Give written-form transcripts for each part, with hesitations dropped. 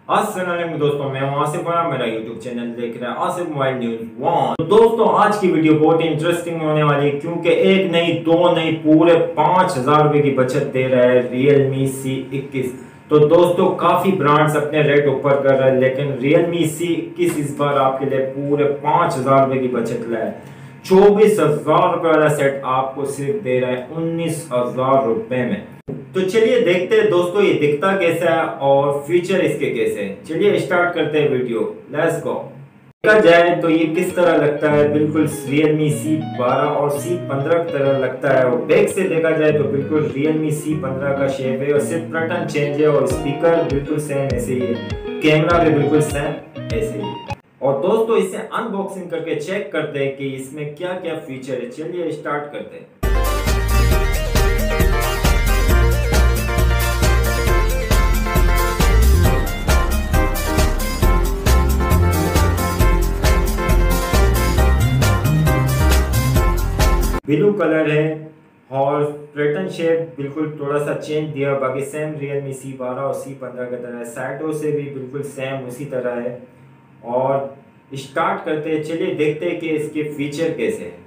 अस्सलाम वालेकुम दोस्तों, मैं हूं आसिफ और मेरा यूट्यूब चैनल देख रहे हैं आसिफ मोबाइल न्यूज 1। तो दोस्तों आज की वीडियो बहुत इंटरेस्टिंग होने वाली है क्योंकि एक नहीं दो नहीं पूरे 5,000 रुपए की बचत दे रहा है Realme C21। तो दोस्तों काफी ब्रांड्स अपने रेट ऊपर कर रहे हैं लेकिन Realme C21 इस बार आपके लिए पूरे 5,000 रुपए की बचत लाया है। 24,000 रुपए वाला सेट आपको सिर्फ दे रहा है 19,000 रुपए में। तो चलिए देखते हैं दोस्तों ये दिखता कैसा है और फीचर इसके कैसे हैं। चलिए स्टार्ट करते हैं वीडियो, लेट्स गो। देखा जाए तो ये किस तरह लगता है, बिल्कुल Realme C12 और C15 की तरह लगता है। और बैक से देखा जाए तो बिल्कुल Realme C15 का शेप है और सिर्फ पैटर्न चेंज है और स्पीकर बिल्कुल सेम ऐसे ही है, कैमरा भी बिल्कुल सेम ऐसे ही है। और दोस्तों इसे अनबॉक्सिंग करके चेक करते हैं कि इसमें क्या क्या फीचर है। चलिए स्टार्ट करते हैं। ब्लू कलर है और पैटर्न शेप बिल्कुल थोड़ा सा चेंज दिया, बाकी सेम Realme C12 और C15 की तरह है। साइडों से भी बिल्कुल सेम उसी तरह है। और स्टार्ट करते हैं, चलिए देखते हैं कि इसके फीचर कैसे हैं।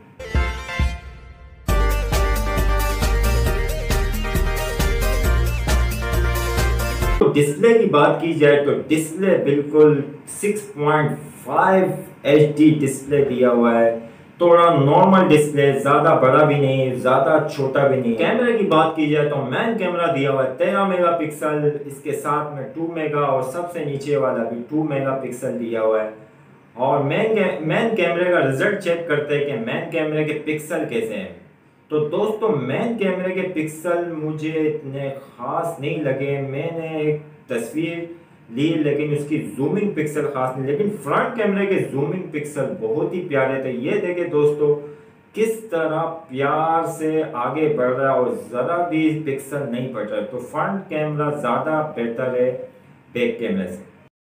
तो डिस्प्ले की बात की जाए तो डिस्प्ले बिल्कुल 6.5 HD डिस्प्ले दिया हुआ है। थोड़ा नॉर्मल डिस्प्ले, ज्यादा बड़ा भी नहीं ज्यादा छोटा भी नहीं। कैमरे की बात की जाए तो मेन कैमरा दिया हुआ है 13 मेगापिक्सल, इसके साथ में 2 मेगा और सबसे नीचे वाला भी 2 मेगापिक्सल दिया हुआ है। और मेन कैमरे का रिजल्ट चेक करते हैं कि मेन कैमरे के पिक्सल कैसे हैं। तो दोस्तों मेन कैमरे के पिक्सल मुझे इतने खास नहीं लगे। मैंने एक तस्वीर ली लेकिन उसकी जूमिंग पिक्सल खास नहीं, लेकिन फ्रंट कैमरे के जूमिंग पिक्सल बहुत ही प्यारे थे। ये देखे दोस्तों किस तरह प्यार से आगे बढ़ रहा है और जरा भी पिक्सल नहीं बढ़ रहा है। तो फ्रंट कैमरा ज्यादा बेहतर है बैक कैमरे से।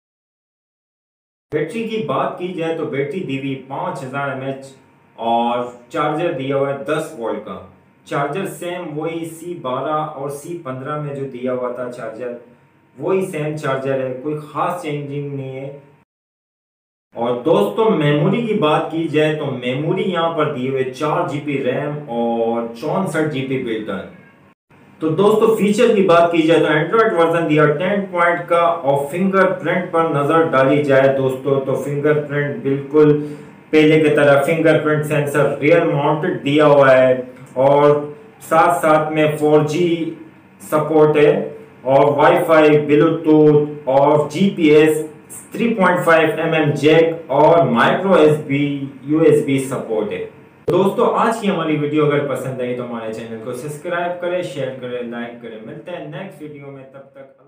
बैटरी की बात की जाए तो बैटरी दी हुई 5000 mAh और चार्जर दिया हुआ है 10 वोल्ट का। चार्जर सेम वही C12 और C15 में जो दिया हुआ था चार्जर, वही सेम चार्जर है, कोई खास चेंजिंग नहीं है। और दोस्तों मेमोरी की बात की जाए तो मेमोरी यहाँ पर दिए हुए 4 GB रैम और 64 GB बिल्ट-इन। तो दोस्तों फीचर की बात की जाए तो एंड्रॉइड वर्जन दिया 10 पॉइंट का। और फिंगरप्रिंट पर नजर डाली जाए दोस्तों तो फिंगरप्रिंट बिल्कुल पहले की तरह फिंगरप्रिंट सेंसर रियर माउंटेड दिया हुआ है और साथ साथ में 4G सपोर्ट है और वाईफाई, ब्लूटूथ और GPS, 3.5 mm जैक और माइक्रो USB सपोर्ट है। दोस्तों आज की हमारी वीडियो अगर पसंद आई तो हमारे चैनल को सब्सक्राइब करें, शेयर करें, लाइक करें। मिलते हैं नेक्स्ट वीडियो में, तब तक